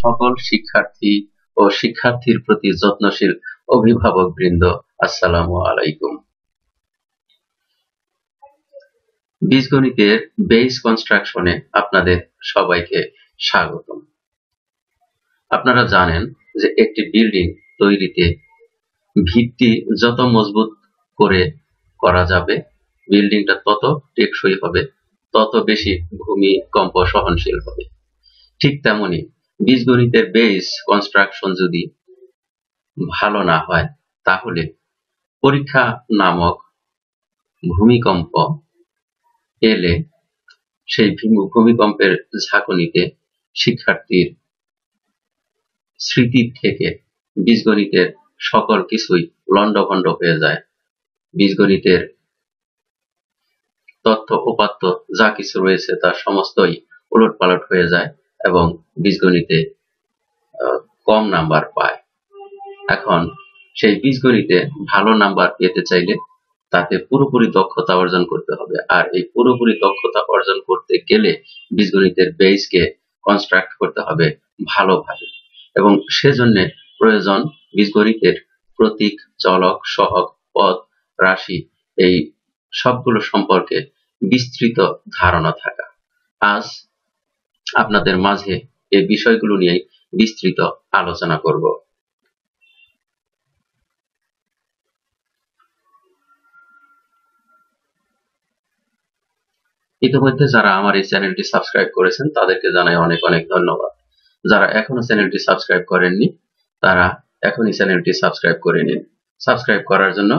সকল শিক্ষার্থী ও শিক্ষার্থীর প্রতি যত্নশীল অভিভাবকবৃন্দ, আসসালামু আলাইকুম। বীজগণিতের বেস কনস্ট্রাকশনে আপনাদের সবাইকে স্বাগতম। আপনারা জানেন যে একটি বিল্ডিং তৈরিতে ভিত্তি যত মজবুত করে করা যাবে, বিল্ডিংটা তত টেকসই হবে, তত বেশি ভূমিকম্প সহনশীল হবে। ঠিক তেমনি বীজগণিতের বেস কনস্ট্রাকশন যদি ভালো না হয়, তাহলে পরীক্ষা নামক ভূমিকম্প এলে সেই ভূমিকম্পের ঝাঁকুনিতে শিক্ষার্থীর স্মৃতির থেকে বীজগণিতের সকল কিছুই লণ্ডভণ্ড হয়ে যায়। বীজগণিতের তথ্য উপাত্ত যা কিছু রয়েছে তার সমস্তই উলটপালট হয়ে যায় এবং বীজগণিতে কম নাম্বার পায়। এখন সেই বীজগণিতে ভালো নাম্বার পেতে চাইলে তাতে পুরোপুরি দক্ষতা অর্জন করতে হবে, আর এই পুরোপুরি দক্ষতা অর্জন করতে গেলে বীজগণিতের বেসকে কনস্ট্রাক্ট করতে হবে ভালোভাবে, এবং সেজন্য প্রয়োজন বীজগণিতের প্রতীক, চলক, সহগ, পদ, রাশি এই সবগুলো সম্পর্কে বিস্তৃত ধারণা থাকা। আজ আপনাদের মাঝে এই বিষয়গুলো নিয়ে বিস্তৃত আলোচনা করব। ইতিমধ্যে যারা আমার এই চ্যানেলটি সাবস্ক্রাইব করেছেন তাদেরকে জানাই অনেক অনেক ধন্যবাদ। যারা এখনো চ্যানেলটি সাবস্ক্রাইব করেননি তারা এখনই চ্যানেলটি সাবস্ক্রাইব করে নিন। সাবস্ক্রাইব করার জন্য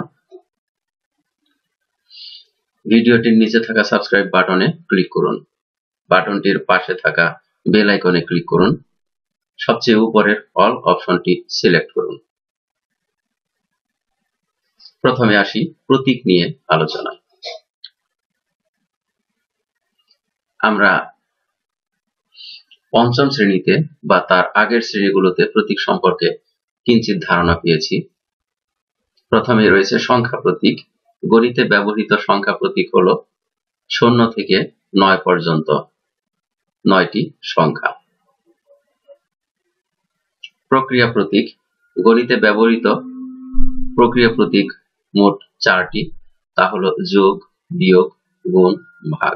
ভিডিওটির নিচে থাকা সাবস্ক্রাইব বাটনে ক্লিক করুন, বাটনটির পাশে থাকা বেল আইকনে ক্লিক করুন, সবচেয়ে উপরের অল অপশনটি সিলেক্ট করুন। প্রথমে আসি প্রতীক নিয়ে আলোচনা। আমরা পঞ্চম শ্রেণীতে বা তার আগের শ্রেণীগুলোতে প্রতীক সম্পর্কে কিঞ্চিত ধারণা পেয়েছি। প্রথমে রয়েছে সংখ্যা প্রতীক। গণিতে ব্যবহৃত সংখ্যা প্রতীক হলো 0 থেকে 9 পর্যন্ত 9টি সংখ্যা। প্রক্রিয়া প্রতীক। গণিতে ব্যবহৃত প্রক্রিয়া প্রতীক মোট 4টি, তা হলো যোগ, বিয়োগ, গুণ, ভাগ।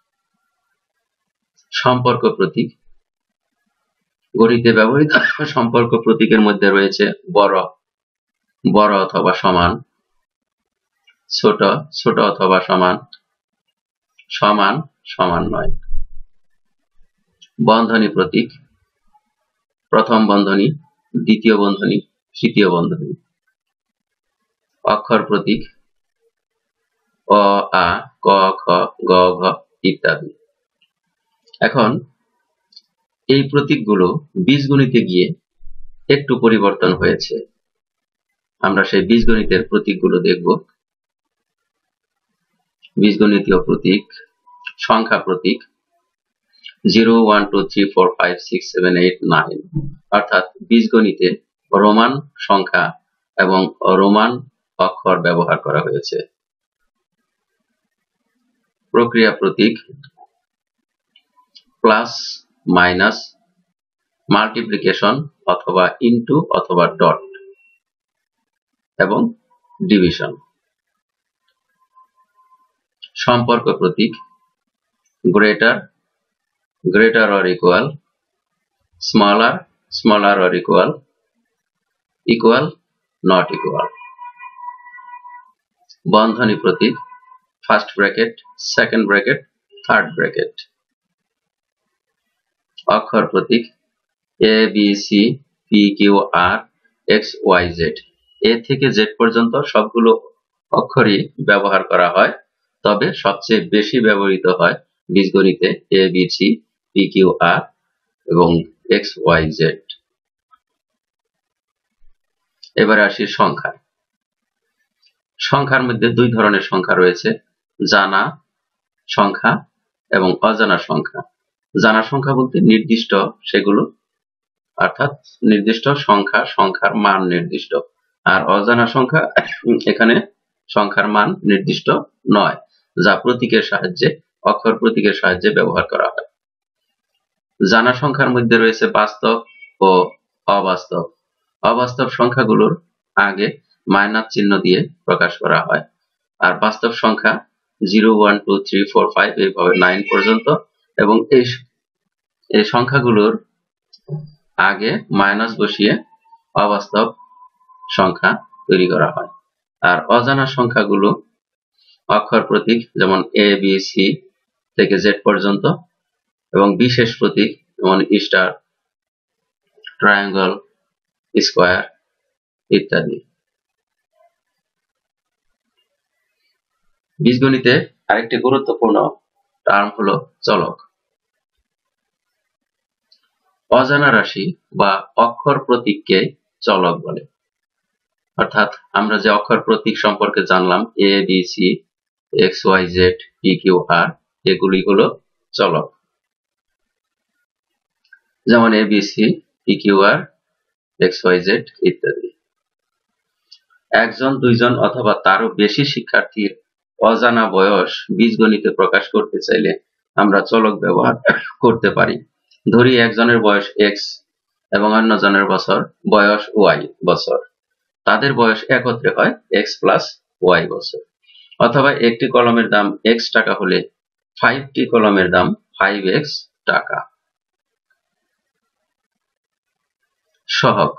সম্পর্ক প্রতীক। গণিতে ব্যবহৃত সম্পর্ক প্রতীকের মধ্যে রয়েছে বড় বড় অথবা সমান, ছোট ছোট অথবা সমান, সমান সমান নয়। বন্ধনী প্রতীক। প্রথম বন্ধনী, দ্বিতীয় বন্ধনী, তৃতীয় বন্ধনী। অক্ষর প্রতীক। অ, আ, ক, খ, গ, ঘ ইত্যাদি। এখন এই প্রতীকগুলো বীজগণিতে গিয়ে একটু পরিবর্তন হয়েছে। আমরা সেই বীজগণিতের প্রতীকগুলো দেখব। বীজগণিতীয় প্রতীক। সংখ্যা প্রতীক 0, 1, 2, 3, 4, 5, 6, 7, 8, 9, অর্থাৎ বীজগণিতে রোমান সংখ্যা এবং রোমান অক্ষর ব্যবহার করা হয়েছে। প্রক্রিয়া প্রতীক প্লাস, মাইনাস, মাল্টিপ্লিকেশন অথবা ইনটু অথবা ডট এবং ডিভিশন। সম্পর্ক প্রতীক greater, greater or equal, smaller, smaller or equal, equal, not equal. বন্ধনী প্রতীক first bracket, second bracket, third bracket. অক্ষর প্রতীক A, B, C, P, Q, R, X, Y, Z. A থেকে জেড পর্যন্ত সবগুলো অক্ষরই ব্যবহার করা হয়, তবে সবচেয়ে বেশি ব্যবহৃত হয় বীজগণিতে A, B, C, P, Q, R এবং এক্স, ওয়াই, জেড। এবারে আসি সংখ্যা। সংখ্যার মধ্যে দুই ধরনের সংখ্যা রয়েছে, জানা সংখ্যা এবং অজানা সংখ্যা। জানা সংখ্যা বলতে নির্দিষ্ট সেগুলো, অর্থাৎ নির্দিষ্ট সংখ্যা, সংখ্যার মান নির্দিষ্ট। আর অজানা সংখ্যা, এখানে সংখ্যার মান নির্দিষ্ট নয়, যা প্রতীকের সাহায্যে, অক্ষর প্রতীকের সাহায্যে ব্যবহার করা হয়। জানা সংখ্যার মধ্যে রয়েছে বাস্তব ও অবাস্তব। অবাস্তব সংখ্যাগুলোর আগে মাইনাস চিহ্ন দিয়ে প্রকাশ করা হয়, আর বাস্তব সংখ্যা 0, 1, 2, 3, 4, 5 এইভাবে 9 পর্যন্ত, এবং এই সংখ্যাগুলোর আগে মাইনাস বসিয়ে অবাস্তব সংখ্যা তৈরি করা হয়। আর অজানা সংখ্যাগুলো অক্ষর প্রতীক যেমন এ বি সি থেকে জেড পর্যন্ত, এবং বিশেষ প্রতীক যেমন স্টার, ট্রায়াঙ্গল, স্কোয়ার ইত্যাদি। বীজগণিতে আরেকটি গুরুত্বপূর্ণ টার্ম হলো চলক। অজানা রাশি বা অক্ষর প্রতীককে চলক বলে। অর্থাৎ আমরা যে অক্ষর প্রতীক সম্পর্কে জানলাম A B C X Y Z P Q R, এগুলি হলো চলক। যেমন A B C P Q R X Y Z ইত্যাদি। একজন, দুইজন অথবা তারও বেশি শিক্ষার্থীর অজানা বয়স বীজগণিতে প্রকাশ করতে চাইলে আমরা চলক ব্যবহার করতে পারি। ধরি একজনের বয়স এক্স এবং অন্যজনের বয়স ওয়াই বছর, তাদের বয়স একত্রে হয় এক্স প্লাস ওয়াই বছর। অথবা একটি কলমের দাম এক্স টাকা হলে 5টি কলমের দাম 5x টাকা। সহগ।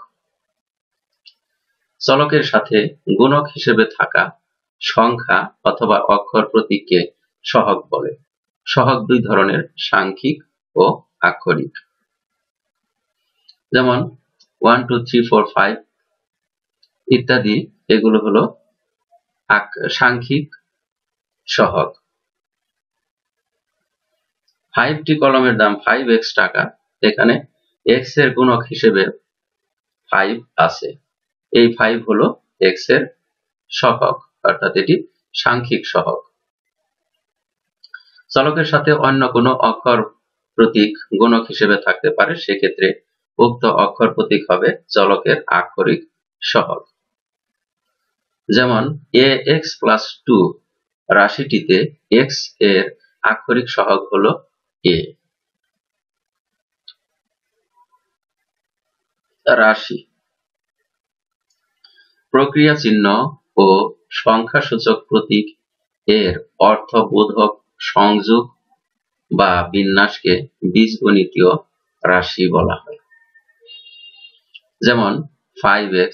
চলকের সাথে গুণক হিসেবে থাকা সংখ্যা অথবা অক্ষর প্রতীককে সহগ বলে। সহগ দুই ধরনের, সাংখ্যিক ও আক্ষরিক। যেমন 1, 2, 3, 4, 5 ইত্যাদি, এগুলো হলো সাংখ্যিক সহগ। 5টি কলমের দাম 5x টাকা, এখানে x এর গুণক হিসেবে 5 আছে, এই 5 হলো x এর সহগ, অর্থাৎ এটি সাংখ্যিক সহগ। চলকের সাথে অন্য কোনো অক্ষর প্রতীক গুণক হিসেবে থাকতে পারে, সেক্ষেত্রে উক্ত অক্ষর প্রতীক হবে চলকের আক্ষরিক সহগ। যেমন ax+2 রাশিটিতে x এর আক্ষরিক সহগ হলো a। রাশি। প্রক্রিয়া চিহ্ন ও সংখ্যাসূচক প্রতীক এর অর্থবোধক সংযোগ বা বিন্যাসকে বীজগণিতীয় রাশি বলা হয়। যেমন 5x,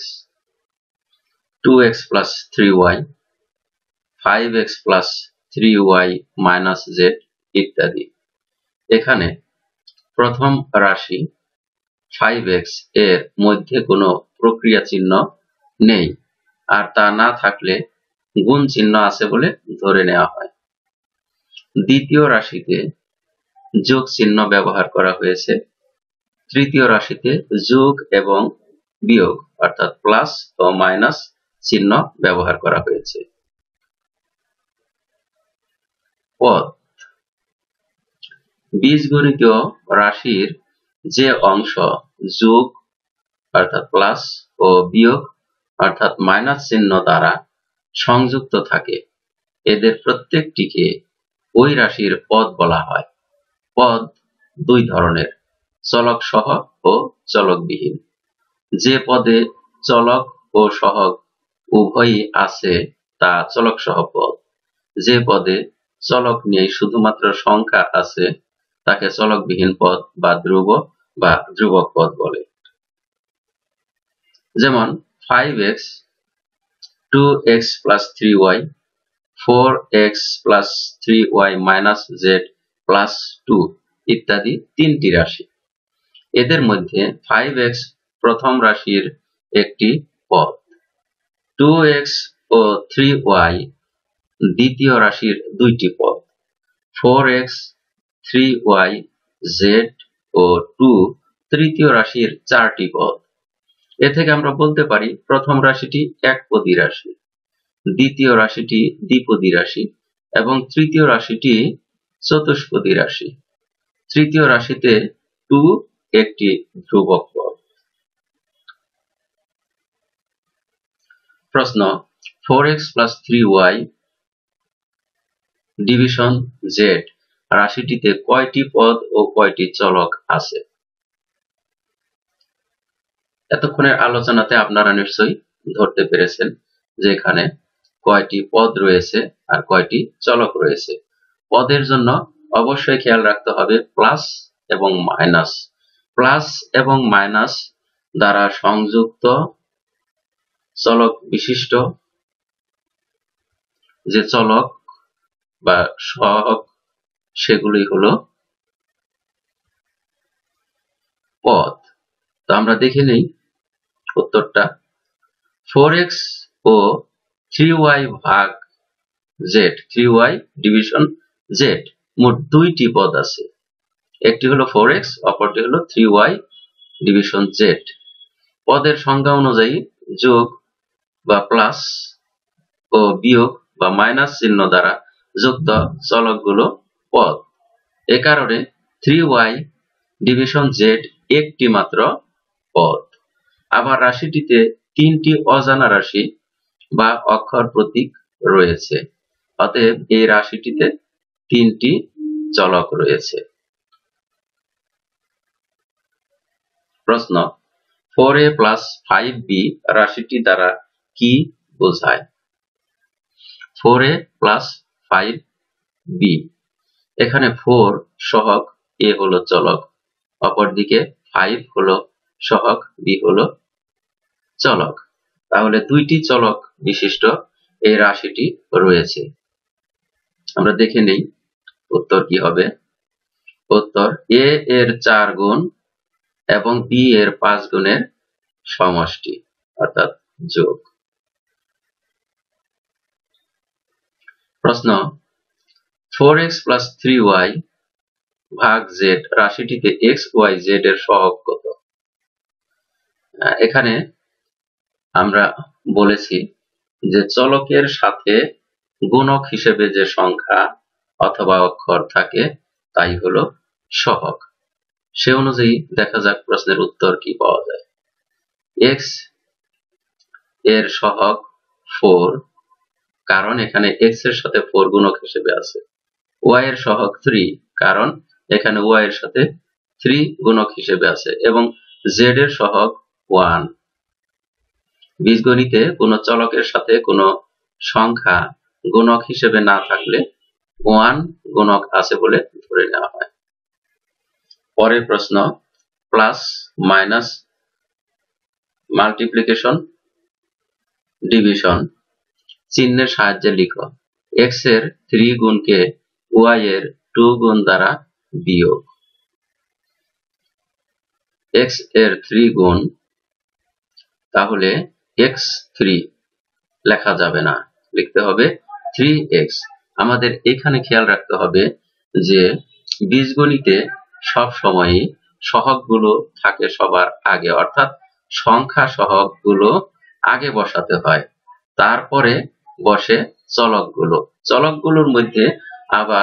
2x plus 3y, 5x plus 3y minus z ইত্যাদি। এখানে প্রথম রাশি 5x এর মধ্যে কোনো প্রক্রিয়া চিহ্ন নেই, আর তা না থাকলে গুণ চিহ্ন আছে বলে ধরে নেওয়া হয়। দ্বিতীয় রাশিতে যোগ চিহ্ন ব্যবহার করা হয়েছে। তৃতীয় রাশিতে যোগ এবং বিয়োগ অর্থাৎ প্লাস ও মাইনাস চিহ্ন ব্যবহার করা হয়েছে। পদ। বীজগণিতীয় রাশির যে অংশ যোগ অর্থাৎ প্লাস ও বিয়োগ অর্থাৎ মাইনাস চিহ্ন দ্বারা সংযুক্ত থাকে, এদের প্রত্যেকটিকে ওই রাশির পদ বলা হয়। পদ দুই ধরনের, চলক সহগ ও চলকবিহীন। যে পদে চলক ও সহগ উভয়ই আছে তা চলক সহ পদ। যে পদে চলক নেই, শুধুমাত্র সংখ্যা আছে, তাকে চলকবিহীন পদ বা ধ্রুব বা ধ্রুবক পদ বলে। যেমন 5x, 2x plus 3y, 4x plus 3y minus z plus 2 ইত্যাদি তিনটি রাশি। এদের মধ্যে 5x প্রথম রাশির একটি পদ, 2x ও 3y দ্বিতীয় রাশির দুইটি পদ, 4x, 3y, z ও 2 তৃতীয় রাশির চারটি পদ। এ থেকে আমরা বলতে পারি প্রথম রাশিটি একপদী রাশি, দ্বিতীয় রাশিটি দ্বিপদী রাশি এবং তৃতীয় রাশিটি চতুষ্পদী রাশি। তৃতীয় রাশিতে 2 একটি ধ্রুবক পদ। প্রশ্ন, 4x plus 3y division z রাশিটিতে কয়টি পদ ও কয়টি চলক আছে? এতক্ষণের আলোচনাতে আপনারা নিশ্চয়ই ধরতে পেরেছেন যে এখানে কয়টি পদ রয়েছে আর কয়টি চলক রয়েছে। পদের জন্য অবশ্যই খেয়াল রাখতে হবে প্লাস এবং মাইনাস। প্লাস এবং মাইনাস দ্বারা সংযুক্ত চলক বিশিষ্ট যে চলক বা সহগ সেগুলি হলো পদ। তো আমরা দেখে নেই উত্তরটা। 4x ও 3y ভাগ z, 3y ডিভিশন z, মোট দুইটি পদ আছে। একটি হলো 4x, অপরটি হলো 3y ডিভিশন z। পদের সংজ্ঞা অনুযায়ী যোগ বা প্লাস ও বিয়োগ বা মাইনাস চিহ্ন দ্বারা যুক্ত চলকগুলো পদ। এ কারণে 3y ডিভিশন z একটি মাত্র পদ। আবার রাশিটিতে তিনটি অজানা রাশি বা অক্ষর প্রতীক রয়েছে, অতএব এই রাশিটিতে তিনটি চলক রয়েছে। প্রশ্ন, 4a প্লাস 5b রাশিটি দ্বারা কি বোঝায়? 4a প্লাস 5b, এখানে 4 সহগ, a হলো চলক, অপরদিকে 5 হলো সহগ, b হলো চলক। তাহলে দুইটি চলক বিশিষ্ট এই রাশিটি রয়েছে। আমরা দেখে নেই উত্তর কি হবে। উত্তর a এর 4 গুণ এবং b এর 5 গুণের সমষ্টি অর্থাৎ যোগ। প্রশ্ন, 4x প্লাস 3y ভাগ z রাশিটিতে x, y, z এর সহগ কত? এখানে আমরা বলেছি যে চলকের সাথে গুণক হিসেবে যে সংখ্যা অথবা অক্ষর থাকে তাই হলো সহগ। সে অনুযায়ী দেখা যাক প্রশ্নের উত্তর কি পাওয়া যায়। x এর সহগ 4, কারণ এখানে x এর সাথে 4 গুণক হিসেবে আছে। y এর সহগ 3, কারণ এখানে y এর সাথে 3 গুণক হিসেবে আছে, এবং z এর সহগ 1। বীজগণিতে কোনো চলকের সাথে কোনো সংখ্যা গুণক হিসেবে না থাকলে 1 গুণক আছে বলে ধরে নেওয়া হয়। পরের প্রশ্ন, প্লাস মাইনাস মাল্টিপ্লিকেশন ডিভিশন চিহ্নের সাহায্যে লিখো। x এর 3 গুণকে y এর 2 গুণ দ্বারা বিয়োগ। x এর 3 গুণ, তাহলে x3 লেখা যাবে না, লিখতে হবে 3x। আমাদের এখানে খেয়াল রাখতে হবে যে বীজগণিতে সব সময়ই সহগগুলো থাকে সবার আগে, অর্থাৎ সংখ্যা সহগগুলো আগে বসাতে হয়, তারপরে বসে চলকগুলো। চলকগুলোর মধ্যে আবার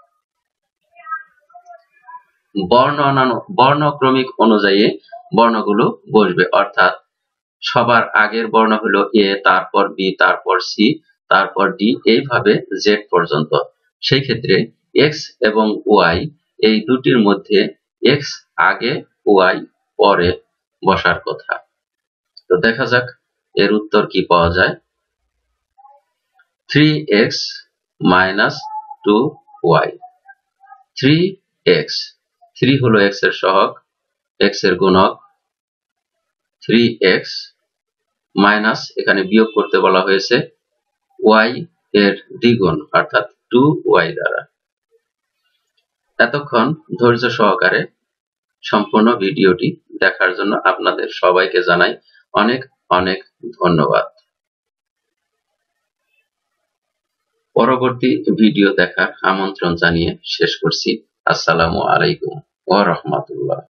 বর্ণক্রমিক অনুযায়ী বর্ণগুলো বসবে, অর্থাৎ সবার আগের বর্ণ হলো a, তারপর b, তারপর c, তারপর d, এইভাবে z পর্যন্ত। সেই ক্ষেত্রে x এবং y এই দুটির মধ্যে x আগে y পরে বসার কথা। তো দেখা যাক এর উত্তর কি পাওয়া যায়। 3x minus 2y। 3x, 3 হলো x এর সহগ, x এর গুণক 3x, মাইনাস এখানে বিয়োগ করতে বলা হয়েছে y এর দ্বিগুণ অর্থাৎ 2y দ্বারা। এতক্ষণ ধৈর্য সহকারে সম্পূর্ণ ভিডিওটি দেখার জন্য আপনাদের সবাইকে জানাই অনেক অনেক ধন্যবাদ। পরবর্তী ভিডিও দেখার আমন্ত্রণ জানিয়ে শেষ করছি। আসসালামু আলাইকুম ওয়া রাহমাতুল্লাহ।